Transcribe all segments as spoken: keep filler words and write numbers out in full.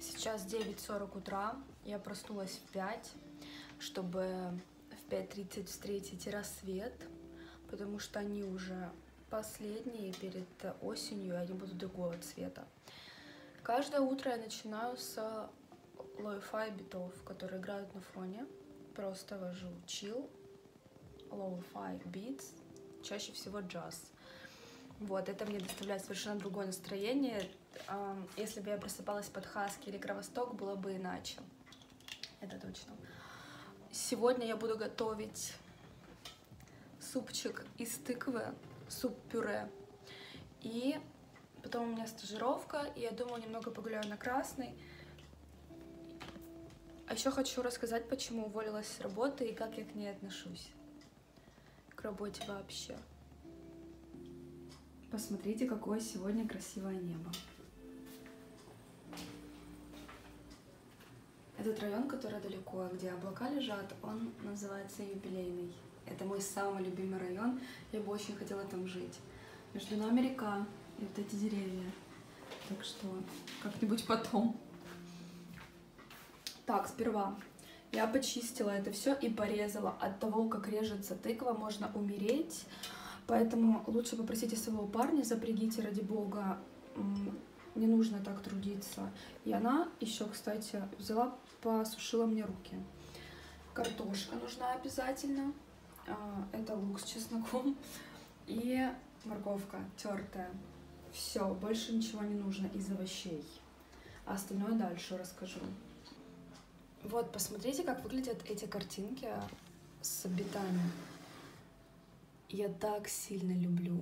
Сейчас девять сорок утра, я проснулась в пять, чтобы в пять тридцать встретить рассвет, потому что они уже последние перед осенью, и они будут другого цвета. Каждое утро я начинаю с лоу-фай битов, которые играют на фоне. Просто вожу chill, лоу-фай beats, чаще всего джаз. Вот, это мне доставляет совершенно другое настроение. Если бы я просыпалась под хаски или кровосток, было бы иначе. Это точно. Сегодня я буду готовить супчик из тыквы, суп-пюре. И потом у меня стажировка, и я думаю, немного погуляю на красный. А еще хочу рассказать, почему уволилась с работы и как я к ней отношусь. К работе вообще. Посмотрите, какое сегодня красивое небо. Этот район, который далеко, где облака лежат, он называется Юбилейный. Это мой самый любимый район, я бы очень хотела там жить. Между нами река и вот эти деревья. Так что как-нибудь потом. Так, сперва я почистила это все и порезала. От того, как режется тыква, можно умереть. Поэтому лучше попросите своего парня, запрягите, ради бога, не нужно так трудиться. И она еще, кстати, взяла, посушила мне руки. Картошка нужна обязательно. Это лук с чесноком и морковка тертая. Все, больше ничего не нужно из овощей. А остальное дальше расскажу. Вот, посмотрите, как выглядят эти картинки с битами. Я так сильно люблю.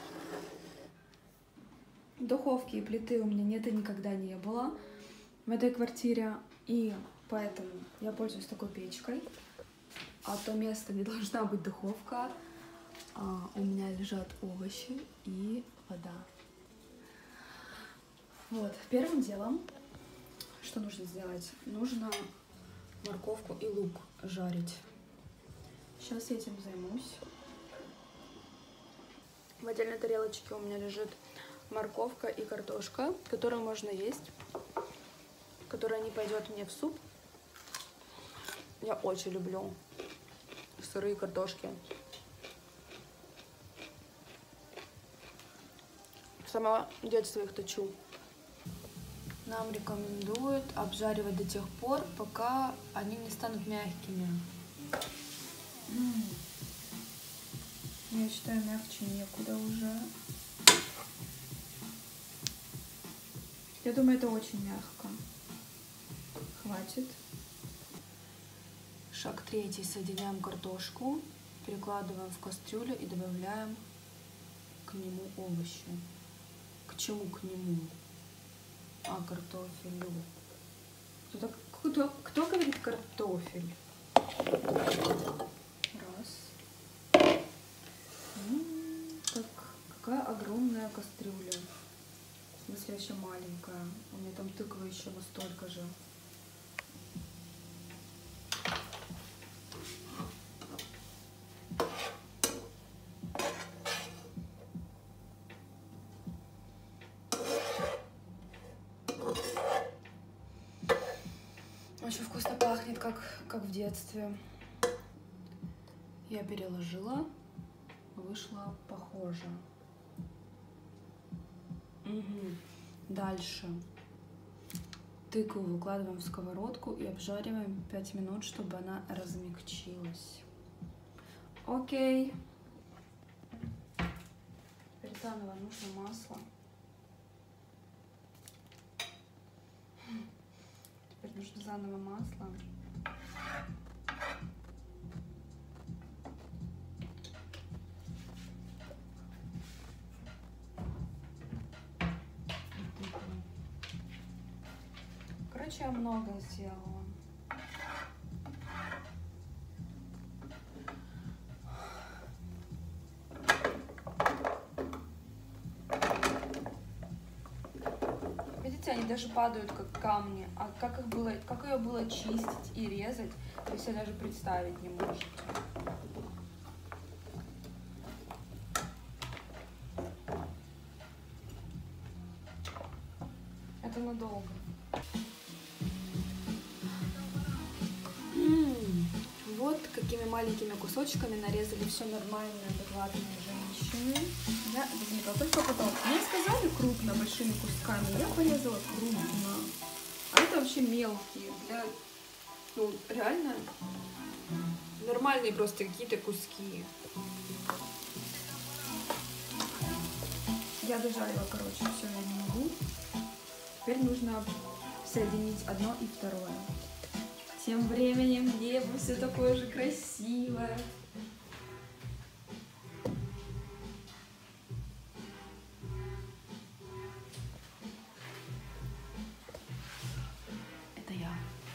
Духовки и плиты у меня нет и никогда не было в этой квартире. И поэтому я пользуюсь такой печкой. А то место, где должна быть духовка, а, у меня лежат овощи и вода. Вот, первым делом, что нужно сделать? Нужно морковку и лук жарить. Сейчас я этим займусь. В отдельной тарелочке у меня лежит морковка и картошка, которую можно есть, которая не пойдет мне в суп. Я очень люблю сырые картошки. С самого детства их точу. Нам рекомендуют обжаривать до тех пор, пока они не станут мягкими. Я считаю, мягче некуда уже. Я думаю, это очень мягко. Хватит. Шаг третий. Соединяем картошку, перекладываем в кастрюлю и добавляем к нему овощи. К чему к нему? А, картофелю. Кто, кто, кто говорит картофель? Как, какая огромная кастрюля. В смысле, еще маленькая. У меня там тыква еще вот столько же. Очень вкусно пахнет, как, как в детстве. Я переложила. Вышло похоже. Угу. Дальше тыкву выкладываем в сковородку и обжариваем пять минут, чтобы она размягчилась. Окей. Теперь заново нужно масло. Теперь нужно заново масло. Короче, я много сделала. Видите, они даже падают как камни. А как их было, как ее было чистить и резать, вы себе даже представить не можете. Это надолго. вот какими маленькими кусочками нарезали все нормально, адекватные женщины. Я возникла только потом. Мне сказали крупно, большими кусками, я порезала крупно. А это вообще мелкие, для, ну, реально нормальные просто какие-то куски. Я дожарила, короче, все я не могу. Теперь нужно соединить одно и второе. Тем временем небо все такое же красивое. Это я.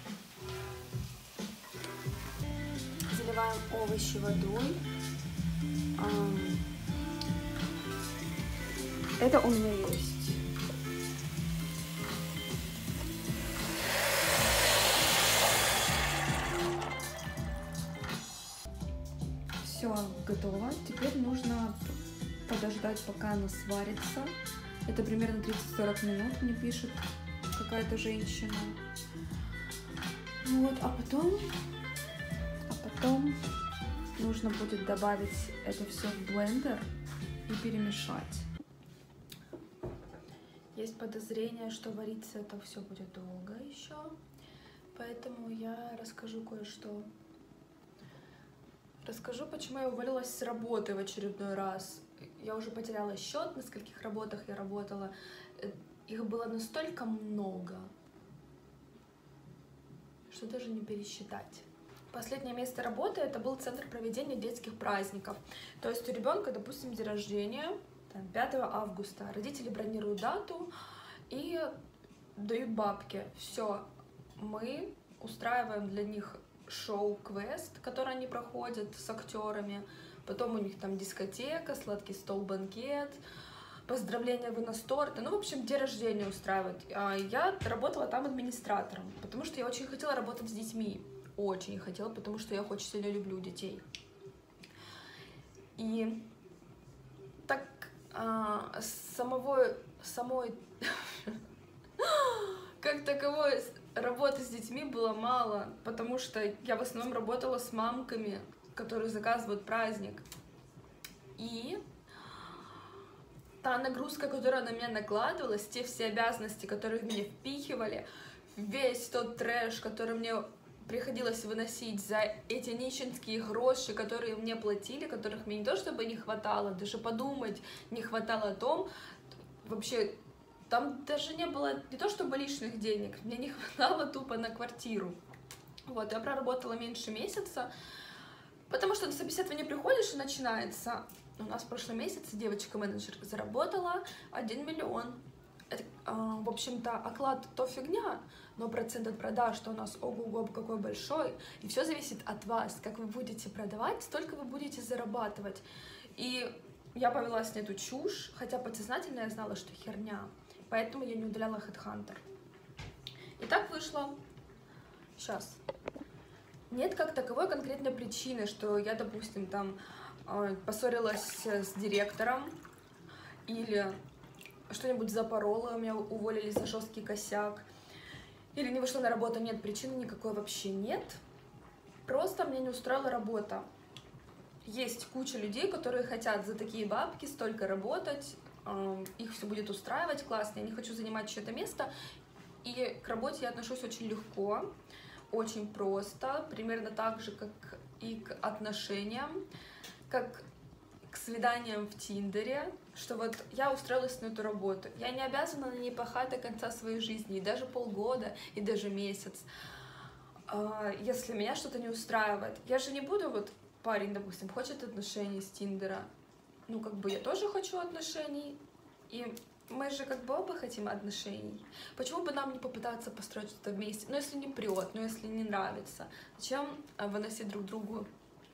Заливаем овощи водой. Это у меня есть. Все готово. Теперь нужно подождать, пока она сварится. Это примерно тридцать-сорок минут, мне пишет какая-то женщина. Вот, а потом, а потом нужно будет добавить это все в блендер и перемешать. Есть подозрение, что вариться это все будет долго еще, поэтому я расскажу кое-что. Расскажу, почему я уволилась с работы в очередной раз. Я уже потеряла счет, на скольких работах я работала. Их было настолько много, что даже не пересчитать. Последнее место работы это был центр проведения детских праздников. То есть у ребенка, допустим, день рождения, пятого августа. Родители бронируют дату и дают бабки. Все, мы устраиваем для них шоу-квест, который они проходят с актерами. Потом у них там дискотека, сладкий стол, банкет, поздравления, вынос торта. Ну, в общем, день рождения устраивают. Я работала там администратором, потому что я очень хотела работать с детьми. Очень хотела, потому что я очень сильно люблю детей. И так а, самого, самой, как таковой работы с детьми было мало, потому что я в основном работала с мамками, которые заказывают праздник. И та нагрузка, которая на меня накладывалась, те все обязанности, которые в меня впихивали, весь тот трэш, который мне приходилось выносить за эти нищенские гроши, которые мне платили, которых мне не то чтобы не хватало, даже подумать не хватало о том, вообще там даже не было не то чтобы лишних денег, мне не хватало тупо на квартиру. Вот, я проработала меньше месяца, потому что на собеседование приходишь и начинается. У нас в прошлом месяце девочка-менеджер заработала один миллион. Это, э, в общем-то, оклад то фигня, но процент от продаж, что у нас ого-го какой большой, и все зависит от вас. Как вы будете продавать, столько вы будете зарабатывать. И я повелась на эту чушь, хотя подсознательно я знала, что херня, поэтому я не удаляла HeadHunter. И так вышло. Сейчас. Нет как таковой конкретной причины, что я, допустим, там э, поссорилась с директором или что-нибудь запорола, меня уволили за жесткий косяк, или не вышла на работу. Нет, причины никакой вообще нет. Просто мне не устроила работа. Есть куча людей, которые хотят за такие бабки столько работать, э, их все будет устраивать классно, я не хочу занимать чье-то место, и к работе я отношусь очень легко, очень просто, примерно так же, как и к отношениям, как к свиданиям в Тиндере, что вот я устроилась на эту работу, я не обязана на ней пахать до конца своей жизни, и даже полгода, и даже месяц, если меня что-то не устраивает. Я же не буду, вот парень, допустим, хочет отношений с Тиндера, ну как бы я тоже хочу отношений, и мы же как бы оба хотим отношений. Почему бы нам не попытаться построить что-то вместе? Ну если не прет, ну если не нравится, зачем выносить друг другу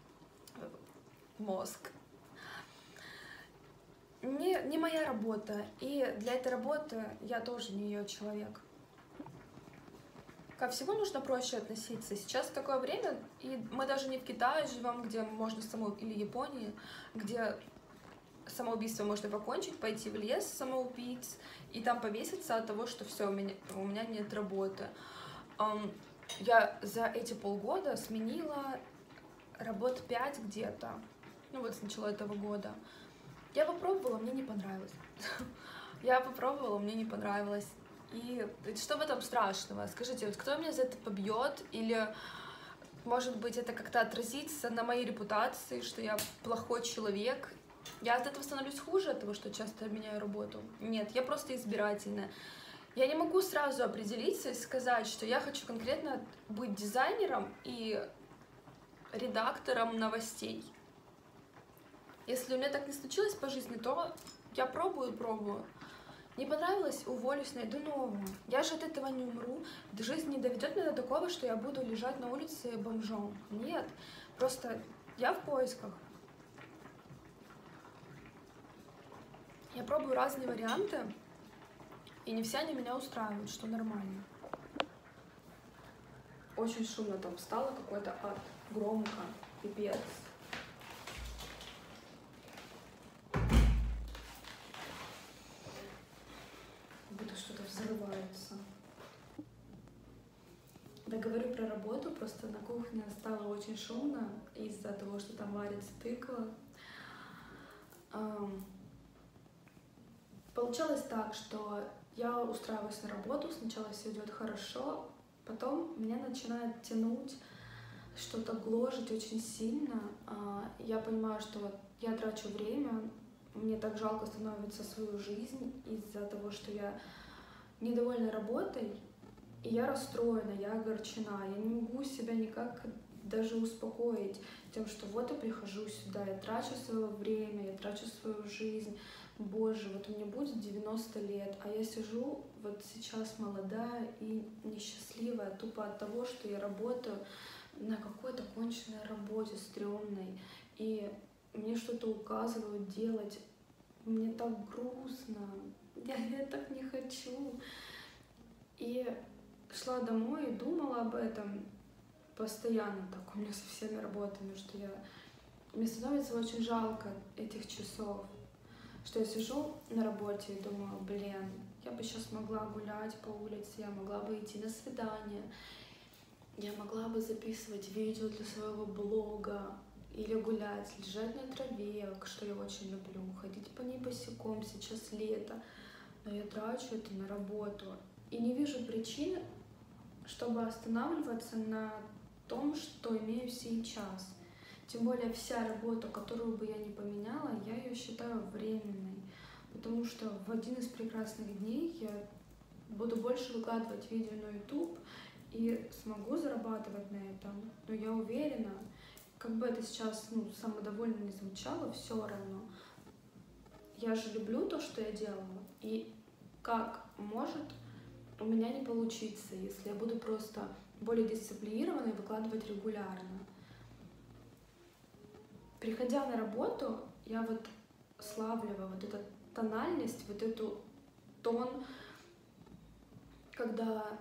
мозг? Не, не моя работа, и для этой работы я тоже не ее человек. Ко всему нужно проще относиться. Сейчас такое время, и мы даже не в Китае живем, где можно само... или Японии, где самоубийство можно покончить, пойти в лес самоубийц, и там повеситься от того, что все, у меня, у меня нет работы. Я за эти полгода сменила работ пять где-то, ну вот с начала этого года. Я попробовала, мне не понравилось. Я попробовала, мне не понравилось. И что в этом страшного? Скажите, вот кто меня за это побьет? Или, может быть, это как-то отразится на моей репутации, что я плохой человек? Я от этого становлюсь хуже, от того, что часто меняю работу? Нет, я просто избирательная. Я не могу сразу определиться и сказать, что я хочу конкретно быть дизайнером и редактором новостей. Если у меня так не случилось по жизни, то я пробую, пробую. Не понравилось, уволюсь, найду новую. Я же от этого не умру. Жизнь не доведет меня до такого, что я буду лежать на улице бомжом. Нет, просто я в поисках. Я пробую разные варианты, и не все они меня устраивают, что нормально. Очень шумно там стало, какой-то ад. Громко, пипец. Будто что-то взрывается. Да, говорю про работу, просто на кухне стало очень шумно из-за того, что там варится тыква. Получалось так, что я устраиваюсь на работу, сначала все идет хорошо, потом меня начинает тянуть, что-то гложет очень сильно. Я понимаю, что я трачу время, мне так жалко становится свою жизнь из-за того, что я недовольна работой, и я расстроена, я огорчена, я не могу себя никак даже успокоить тем, что вот я прихожу сюда, я трачу свое время, я трачу свою жизнь. Боже, вот мне будет девяносто лет, а я сижу вот сейчас молодая и несчастливая тупо от того, что я работаю на какой-то конченной работе, стрёмной, и мне что-то указывают делать. Мне так грустно, я, я так не хочу. И шла домой и думала об этом постоянно, так у меня со всеми работами, что я... Мне становится очень жалко этих часов, что я сижу на работе и думаю, блин, я бы сейчас могла гулять по улице, я могла бы идти на свидание, я могла бы записывать видео для своего блога, или гулять, лежать на траве, что я очень люблю, ходить по ней босиком, сейчас лето, но я трачу это на работу. И не вижу причин, чтобы останавливаться на том, что имею сейчас. Тем более вся работа, которую бы я не поменяла, я ее считаю временной. Потому что в один из прекрасных дней я буду больше выкладывать видео на YouTube и смогу зарабатывать на этом. Но я уверена, как бы это сейчас ну, самодовольно не звучало, все равно. Я же люблю то, что я делаю. И как может у меня не получиться, если я буду просто более дисциплинированно и выкладывать регулярно. Приходя на работу, я вот славливаю вот эту тональность, вот эту тон, когда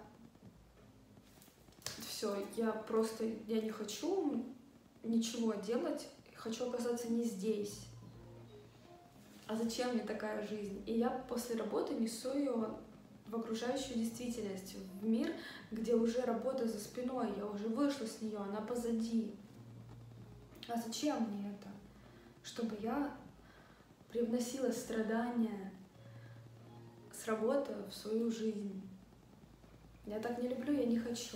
все, я просто, я не хочу ничего делать, хочу оказаться не здесь. А зачем мне такая жизнь? И я после работы несу ее в окружающую действительность, в мир, где уже работа за спиной, я уже вышла с нее, она позади. А зачем мне это? Чтобы я привносила страдания с работы в свою жизнь. Я так не люблю, я не хочу.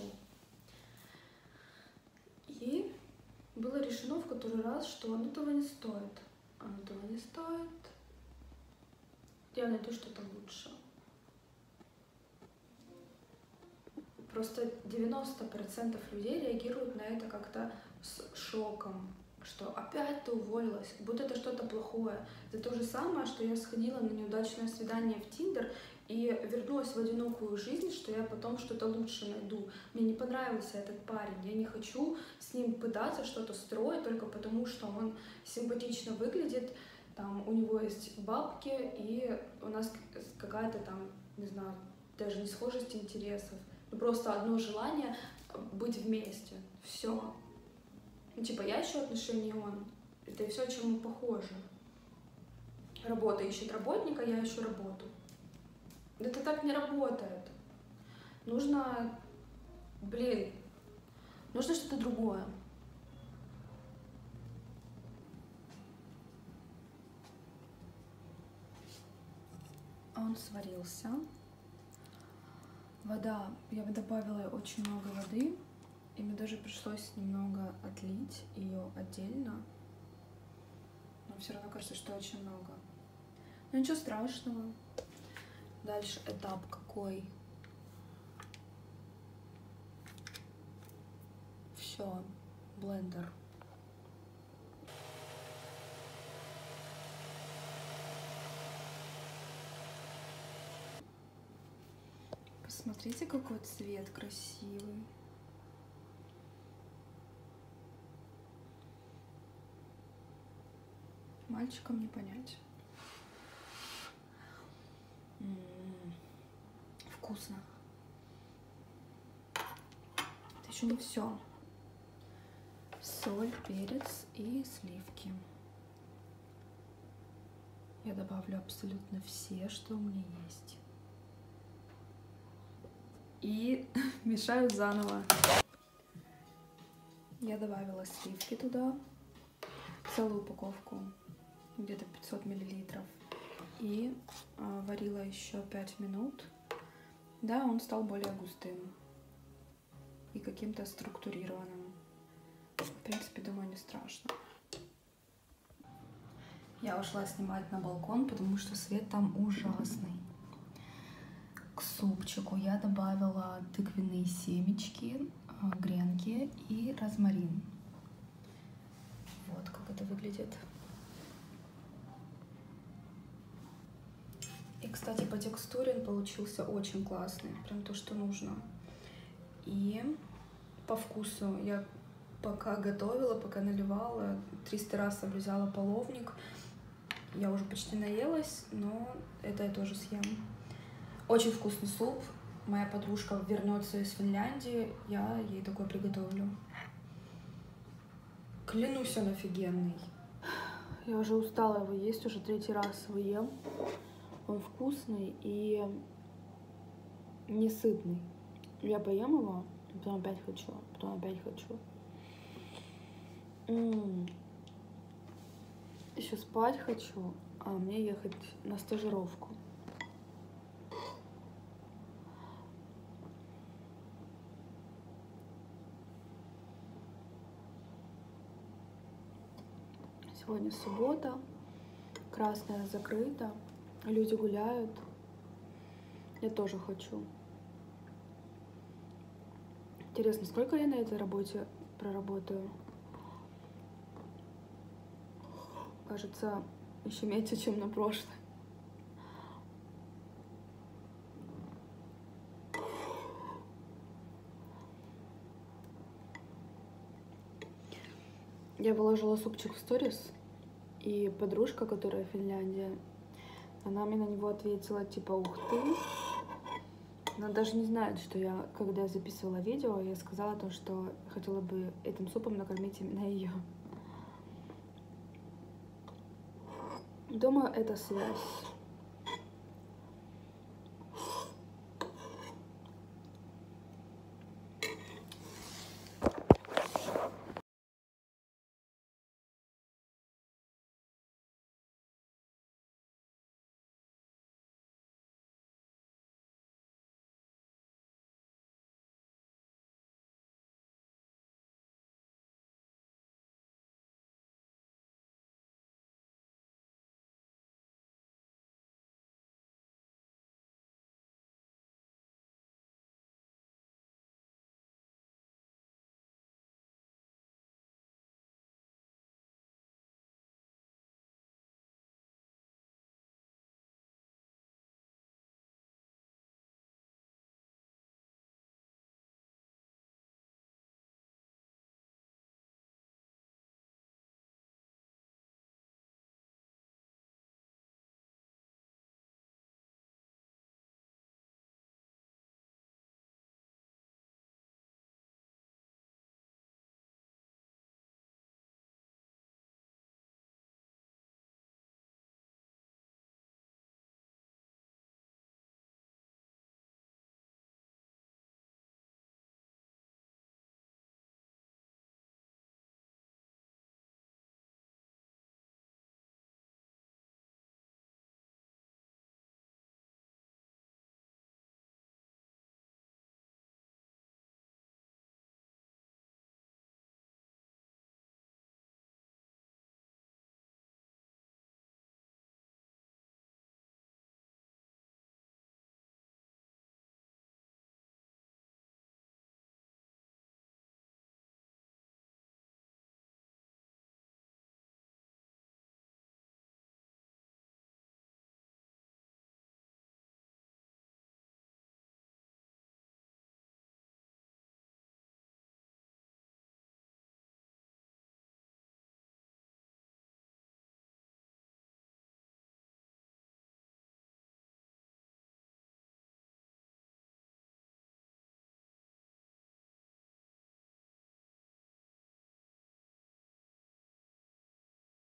И было решено в который раз, что оно того не стоит. Оно того не стоит. Я найду что-то лучше. Просто девяносто процентов людей реагируют на это как-то с шоком, что опять ты уволилась, будто это что-то плохое. Это то же самое, что я сходила на неудачное свидание в Тиндер и вернулась в одинокую жизнь, что я потом что-то лучше найду. Мне не понравился этот парень, я не хочу с ним пытаться что-то строить только потому, что он симпатично выглядит, там у него есть бабки и у нас какая-то там, не знаю, даже не схожесть интересов. Просто одно желание быть вместе. Все. Ну, типа, я ищу отношения, и он. Это и все, чем мы похожи. Работа ищет работника, я ищу работу. Это так не работает. Нужно, блин, нужно что-то другое. он сварился. Вода, я добавила очень много воды, и мне даже пришлось немного отлить ее отдельно. Но все равно кажется, что очень много. Но ничего страшного. Дальше этап какой? Все, блендер. Посмотрите, какой цвет красивый. Мальчикам не понять. М-м-м. Вкусно. Это еще не все. Соль, перец и сливки. Я добавлю абсолютно все, что у меня есть. И мешаю заново. Я добавила сливки туда, целую упаковку, где-то пятьсот миллилитров. И а, варила еще пять минут. Да, он стал более густым и каким-то структурированным. В принципе, думаю, не страшно. Я ушла снимать на балкон, потому что свет там ужасный. К супчику я добавила тыквенные семечки, гренки и розмарин. Вот как это выглядит. И, кстати, по текстуре он получился очень классный, прям то, что нужно. И по вкусу я пока готовила, пока наливала, триста раз облизала половник. Я уже почти наелась, но это я тоже съем. Очень вкусный суп. Моя подружка вернется из Финляндии, я ей такой приготовлю. Клянусь, он офигенный. Я уже устала его есть, уже третий раз его ем. Он вкусный и не сытный. Я поем его, потом опять хочу, потом опять хочу. М-м. Еще спать хочу, а мне ехать на стажировку. Сегодня суббота, Красная закрыта, люди гуляют. Я тоже хочу. Интересно, сколько я на этой работе проработаю? Кажется, еще меньше, чем на прошлой. Я выложила супчик в сторис, и подружка, которая в Финляндии, она мне на него ответила, типа, ух ты. Она даже не знает, что я, когда я записывала видео, я сказала то, что хотела бы этим супом накормить именно ее. Думаю, это связь.